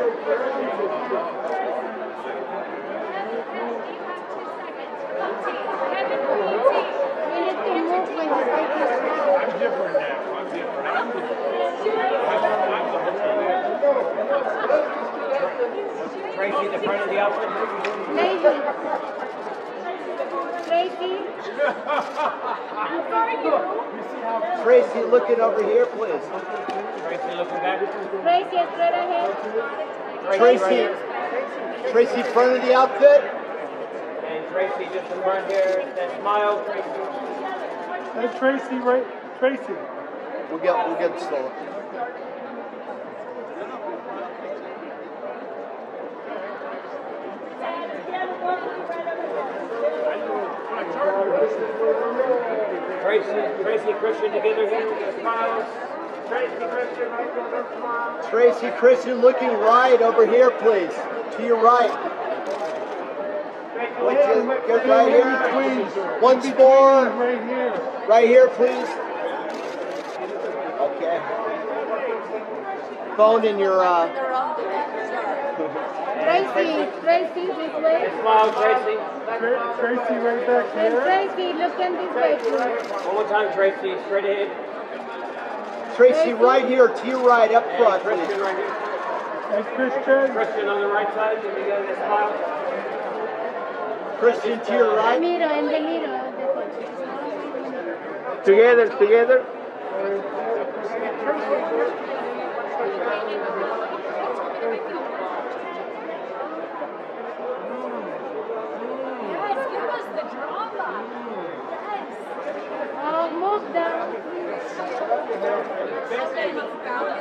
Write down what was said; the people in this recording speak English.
different now. I'm different. Tracey, the front of the outfit. Tracey. Tracey, looking over here, please. Tracey, looking back. Tracey, straight ahead. Tracey, front of the outfit. And Tracey, just in front here. That smile, Tracey. That's Tracey, right? Tracey. We'll get slower. Tracey, Christian together here. Smiles. Tracey, Christian, right there. Smile. Tracey, Christian, looking right over here, please. To your right. Good right here. Once more. Right here. Right here, please. Okay. Phone in your. Tracey, this way. Smile, Tracey. Tracey, right back And here. Tracey, look in this way, please. One more time, Tracey. Straight ahead. Tracy, right here, to your right, up front, Christian please. right here. And Christian. Christian on the right side. Can you get a smile? Christian, to your right. Mirror, in the mirror. Together. Move down.